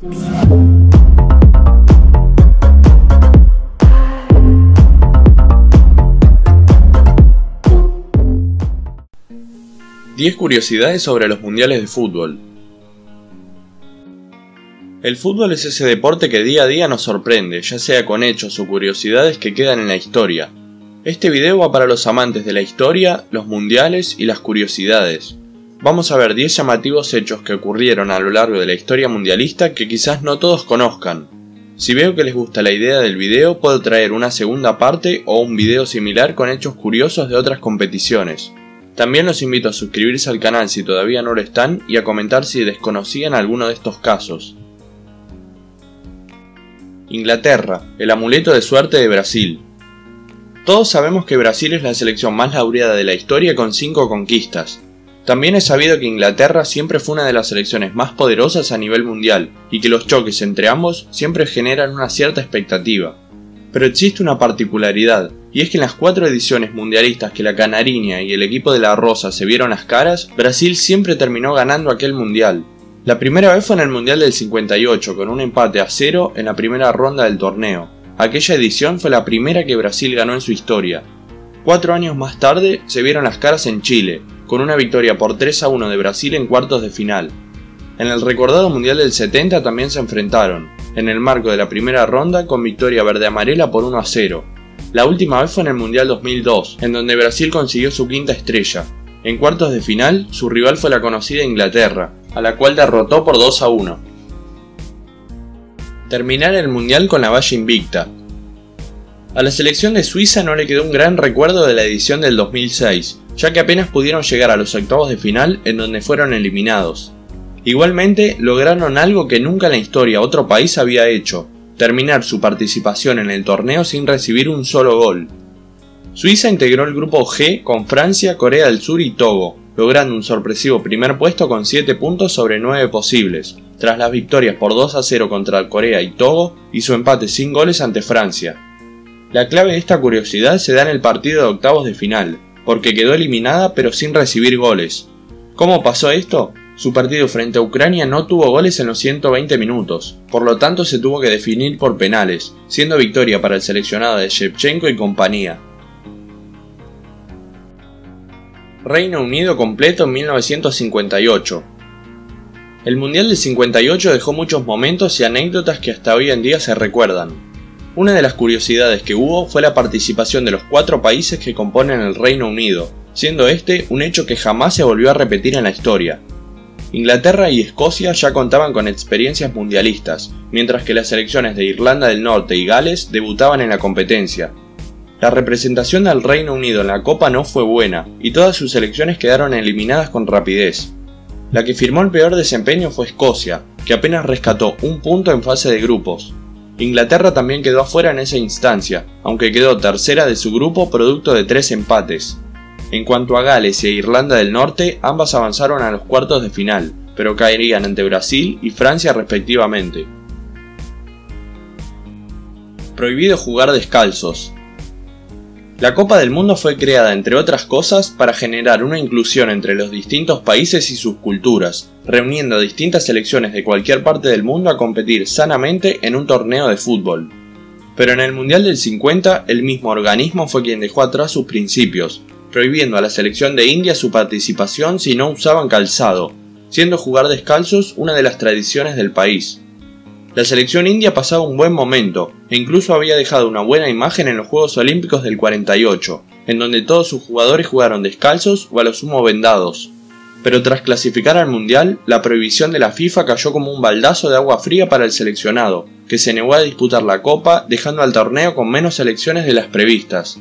10 curiosidades sobre los mundiales de fútbol. El fútbol es ese deporte que día a día nos sorprende, ya sea con hechos o curiosidades que quedan en la historia. Este video va para los amantes de la historia, los mundiales y las curiosidades. Vamos a ver 10 llamativos hechos que ocurrieron a lo largo de la historia mundialista que quizás no todos conozcan. Si veo que les gusta la idea del video, puedo traer una segunda parte o un video similar con hechos curiosos de otras competiciones. También los invito a suscribirse al canal si todavía no lo están y a comentar si desconocían alguno de estos casos. Inglaterra, el amuleto de suerte de Brasil. Todos sabemos que Brasil es la selección más laureada de la historia con 5 conquistas. También es sabido que Inglaterra siempre fue una de las selecciones más poderosas a nivel mundial y que los choques entre ambos siempre generan una cierta expectativa. Pero existe una particularidad, y es que en las 4 ediciones mundialistas que la Canariña y el equipo de la Rosa se vieron las caras, Brasil siempre terminó ganando aquel mundial. La primera vez fue en el Mundial del 58 con un empate a 0 en la primera ronda del torneo. Aquella edición fue la primera que Brasil ganó en su historia. 4 años más tarde se vieron las caras en Chile, con una victoria por 3-1 de Brasil en cuartos de final. En el recordado Mundial del 70 también se enfrentaron, en el marco de la primera ronda con victoria verde-amarela por 1-0. La última vez fue en el Mundial 2002, en donde Brasil consiguió su quinta estrella. En cuartos de final, su rival fue la conocida Inglaterra, a la cual derrotó por 2-1. Terminar el Mundial con la valla invicta. A la selección de Suiza no le quedó un gran recuerdo de la edición del 2006, ya que apenas pudieron llegar a los octavos de final en donde fueron eliminados. Igualmente, lograron algo que nunca en la historia otro país había hecho, terminar su participación en el torneo sin recibir un solo gol. Suiza integró el grupo G con Francia, Corea del Sur y Togo, logrando un sorpresivo primer puesto con 7 puntos sobre 9 posibles, tras las victorias por 2-0 contra Corea y Togo y su empate sin goles ante Francia. La clave de esta curiosidad se da en el partido de octavos de final, porque quedó eliminada pero sin recibir goles. ¿Cómo pasó esto? Su partido frente a Ucrania no tuvo goles en los 120 minutos, por lo tanto se tuvo que definir por penales, siendo victoria para el seleccionado de Shevchenko y compañía. Reino Unido completo en 1958. El Mundial del 58 dejó muchos momentos y anécdotas que hasta hoy en día se recuerdan. Una de las curiosidades que hubo fue la participación de los 4 países que componen el Reino Unido, siendo este un hecho que jamás se volvió a repetir en la historia. Inglaterra y Escocia ya contaban con experiencias mundialistas, mientras que las selecciones de Irlanda del Norte y Gales debutaban en la competencia. La representación del Reino Unido en la Copa no fue buena, y todas sus selecciones quedaron eliminadas con rapidez. La que firmó el peor desempeño fue Escocia, que apenas rescató un punto en fase de grupos. Inglaterra también quedó afuera en esa instancia, aunque quedó tercera de su grupo producto de 3 empates. En cuanto a Gales e Irlanda del Norte, ambas avanzaron a los cuartos de final, pero caerían ante Brasil y Francia respectivamente. Prohibido jugar descalzos. La Copa del Mundo fue creada, entre otras cosas, para generar una inclusión entre los distintos países y sus culturas, reuniendo a distintas selecciones de cualquier parte del mundo a competir sanamente en un torneo de fútbol. Pero en el Mundial del 50, el mismo organismo fue quien dejó atrás sus principios, prohibiendo a la selección de India su participación si no usaban calzado, siendo jugar descalzos una de las tradiciones del país. La selección india pasaba un buen momento, e incluso había dejado una buena imagen en los Juegos Olímpicos del 48, en donde todos sus jugadores jugaron descalzos o a lo sumo vendados. Pero tras clasificar al Mundial, la prohibición de la FIFA cayó como un baldazo de agua fría para el seleccionado, que se negó a disputar la Copa, dejando al torneo con menos selecciones de las previstas.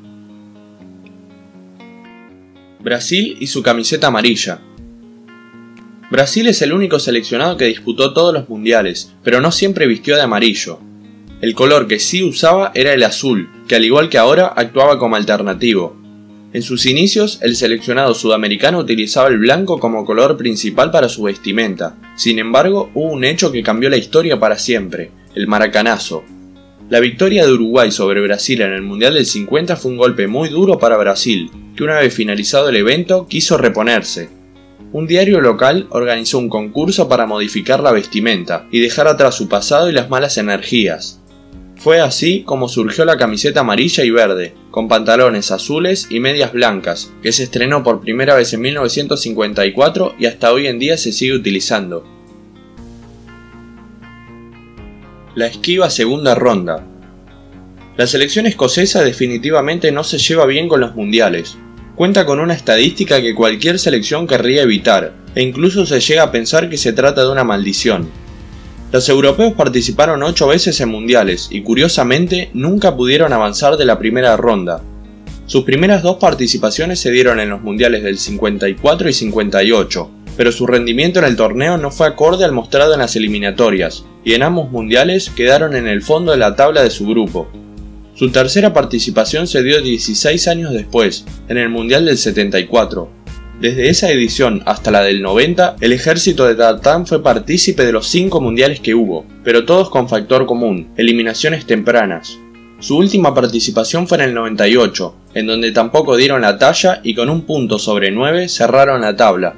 Brasil y su camiseta amarilla. Brasil es el único seleccionado que disputó todos los mundiales, pero no siempre vistió de amarillo. El color que sí usaba era el azul, que al igual que ahora actuaba como alternativo. En sus inicios, el seleccionado sudamericano utilizaba el blanco como color principal para su vestimenta. Sin embargo, hubo un hecho que cambió la historia para siempre: el maracanazo. La victoria de Uruguay sobre Brasil en el Mundial del 50 fue un golpe muy duro para Brasil, que una vez finalizado el evento quiso reponerse. un diario local organizó un concurso para modificar la vestimenta y dejar atrás su pasado y las malas energías. Fue así como surgió la camiseta amarilla y verde, con pantalones azules y medias blancas, que se estrenó por primera vez en 1954 y hasta hoy en día se sigue utilizando. La esquiva segunda ronda. La selección escocesa definitivamente no se lleva bien con los mundiales. Cuenta con una estadística que cualquier selección querría evitar, e incluso se llega a pensar que se trata de una maldición. Los europeos participaron 8 veces en mundiales y curiosamente nunca pudieron avanzar de la primera ronda. Sus primeras 2 participaciones se dieron en los mundiales del 54 y 58, pero su rendimiento en el torneo no fue acorde al mostrado en las eliminatorias, y en ambos mundiales quedaron en el fondo de la tabla de su grupo. Su tercera participación se dio 16 años después, en el Mundial del 74. Desde esa edición hasta la del 90, el ejército de Tartán fue partícipe de los 5 mundiales que hubo, pero todos con factor común, eliminaciones tempranas. Su última participación fue en el 98, en donde tampoco dieron la talla y con un punto sobre 9 cerraron la tabla.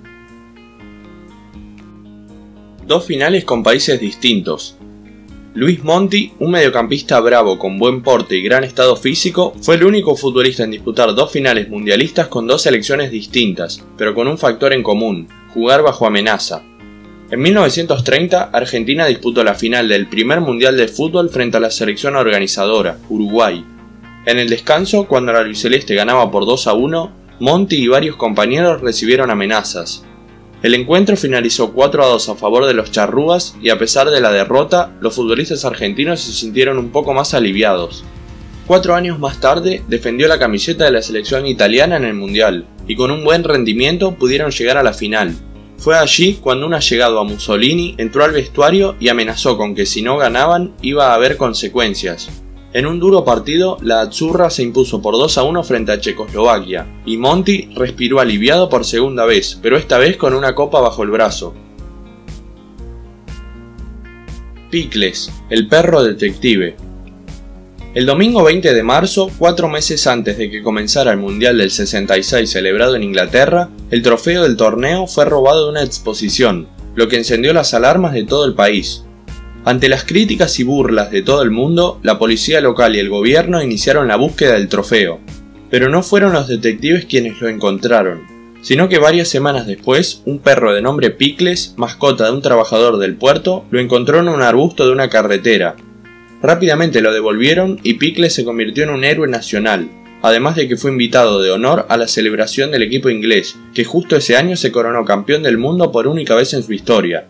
2 finales con países distintos. Luis Monti, un mediocampista bravo con buen porte y gran estado físico, fue el único futbolista en disputar 2 finales mundialistas con 2 selecciones distintas, pero con un factor en común: jugar bajo amenaza. En 1930, Argentina disputó la final del primer mundial de fútbol frente a la selección organizadora, Uruguay. En el descanso, cuando la albiceleste ganaba por 2-1, Monti y varios compañeros recibieron amenazas. El encuentro finalizó 4-2 a favor de los charrúas y a pesar de la derrota, los futbolistas argentinos se sintieron un poco más aliviados. 4 años más tarde, defendió la camiseta de la selección italiana en el Mundial, y con un buen rendimiento pudieron llegar a la final. Fue allí cuando un allegado a Mussolini entró al vestuario y amenazó con que si no ganaban iba a haber consecuencias. En un duro partido, la Azzurra se impuso por 2-1 frente a Checoslovaquia, y Monti respiró aliviado por segunda vez, pero esta vez con una copa bajo el brazo. Pickles, el perro detective. El domingo 20 de marzo, 4 meses antes de que comenzara el Mundial del 66 celebrado en Inglaterra, el trofeo del torneo fue robado de una exposición, lo que encendió las alarmas de todo el país. Ante las críticas y burlas de todo el mundo, la policía local y el gobierno iniciaron la búsqueda del trofeo. Pero no fueron los detectives quienes lo encontraron, sino que varias semanas después, un perro de nombre Pickles, mascota de un trabajador del puerto, lo encontró en un arbusto de una carretera. Rápidamente lo devolvieron y Pickles se convirtió en un héroe nacional, además de que fue invitado de honor a la celebración del equipo inglés, que justo ese año se coronó campeón del mundo por única vez en su historia.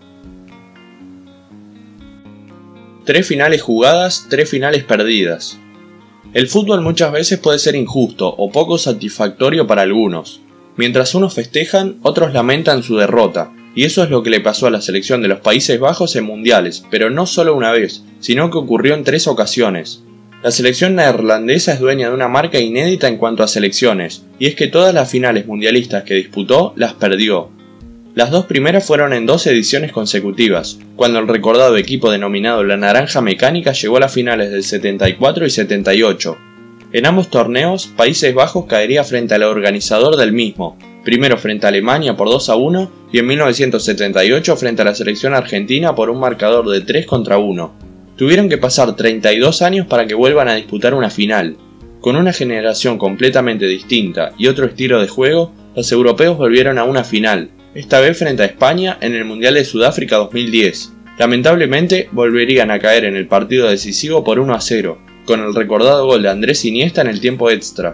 3 finales jugadas, 3 finales perdidas. El fútbol muchas veces puede ser injusto o poco satisfactorio para algunos. Mientras unos festejan, otros lamentan su derrota, y eso es lo que le pasó a la selección de los Países Bajos en mundiales, pero no solo una vez, sino que ocurrió en 3 ocasiones. La selección neerlandesa es dueña de una marca inédita en cuanto a selecciones, y es que todas las finales mundialistas que disputó las perdió. Las 2 primeras fueron en 2 ediciones consecutivas, cuando el recordado equipo denominado la Naranja Mecánica llegó a las finales del 74 y 78. En ambos torneos, Países Bajos caería frente al organizador del mismo, primero frente a Alemania por 2-1 y en 1978 frente a la selección argentina por un marcador de 3-1. Tuvieron que pasar 32 años para que vuelvan a disputar una final. Con una generación completamente distinta y otro estilo de juego, los europeos volvieron a una final, esta vez frente a España en el Mundial de Sudáfrica 2010. Lamentablemente volverían a caer en el partido decisivo por 1-0, con el recordado gol de Andrés Iniesta en el tiempo extra.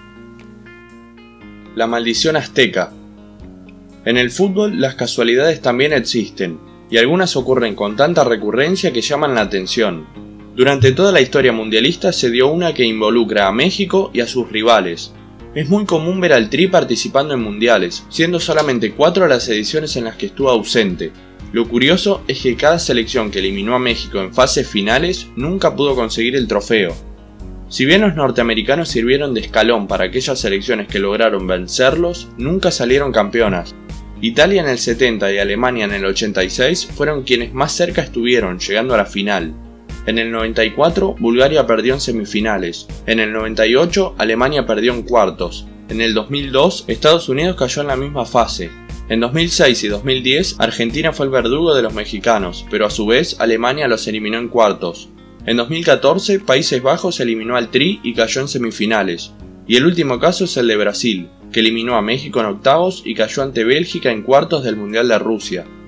La maldición azteca. En el fútbol las casualidades también existen, y algunas ocurren con tanta recurrencia que llaman la atención. Durante toda la historia mundialista se dio una que involucra a México y a sus rivales. Es muy común ver al Tri participando en mundiales, siendo solamente 4 las ediciones en las que estuvo ausente. Lo curioso es que cada selección que eliminó a México en fases finales nunca pudo conseguir el trofeo. Si bien los norteamericanos sirvieron de escalón para aquellas selecciones que lograron vencerlos, nunca salieron campeonas. Italia en el 70 y Alemania en el 86 fueron quienes más cerca estuvieron, llegando a la final. En el 94, Bulgaria perdió en semifinales. En el 98, Alemania perdió en cuartos. En el 2002, Estados Unidos cayó en la misma fase. En 2006 y 2010, Argentina fue el verdugo de los mexicanos, pero a su vez Alemania los eliminó en cuartos. En 2014, Países Bajos eliminó al Tri y cayó en semifinales. Y el último caso es el de Brasil, que eliminó a México en octavos y cayó ante Bélgica en cuartos del Mundial de Rusia.